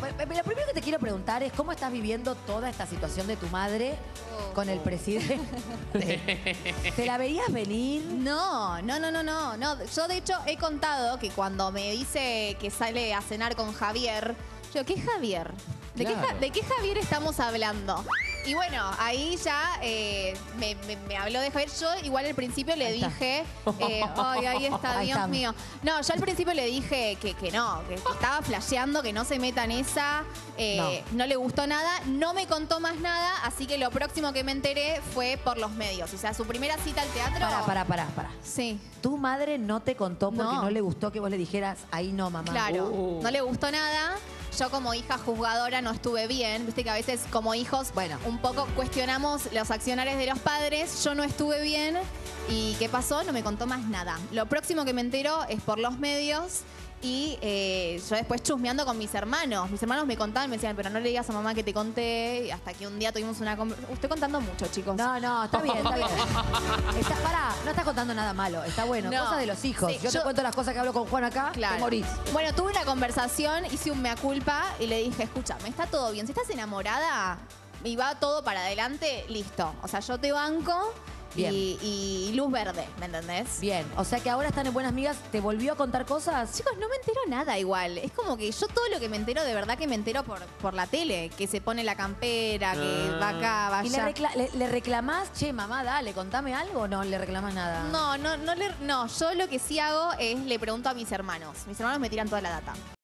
Lo primero que te quiero preguntar es cómo estás viviendo toda esta situación de tu madre con el presidente. ¿Te la veías venir? No. Yo, de hecho, he contado que cuando me dice que sale a cenar con Javier, yo, ¿qué Javier? ¿De qué Javier estamos hablando? Y bueno, ahí ya me habló de Javier. Yo igual al principio le dije, ay, ahí está, Ahí Dios estamos. mío. No, yo al principio le dije que no, que estaba flasheando, que no se meta en esa. No le gustó nada, no me contó más nada, así que lo próximo que me enteré fue por los medios. O sea, su primera cita al teatro. Pará. Sí. ¿Tu madre no te contó porque no le gustó que vos le dijeras, ahí no, mamá? Claro, no le gustó nada. Yo como hija juzgadora no estuve bien. Viste que a veces como hijos un poco cuestionamos los accionarios de los padres. Yo no estuve bien. ¿Y qué pasó? No me contó más nada. Lo próximo que me entero es por los medios. Y yo después chusmeando con mis hermanos. Mis hermanos me contaban, me decían, pero no le digas a mamá que te conté. Y hasta que un día tuvimos una conversación. Estoy contando mucho, chicos. No, está bien. Pará, no estás contando nada malo. Está bueno. No. Cosas de los hijos. Sí, yo te cuento las cosas que hablo con Juan acá, te morís. Bueno, tuve una conversación, hice un mea culpa y le dije, escúchame, está todo bien. Si estás enamorada y va todo para adelante, listo. O sea, yo te banco. Bien. Y luz verde, ¿me entendés? Bien, o sea que ahora están en buenas migas. ¿Te volvió a contar cosas? Chicos, no me entero nada igual. Es como que yo todo lo que me entero, de verdad que me entero por la tele. Que se pone la campera, que va acá, va ¿Y allá. le reclamás? Che, mamá, dale, contame algo, o no le reclamás nada? No, yo lo que sí hago es le pregunto a mis hermanos. Mis hermanos me tiran toda la data.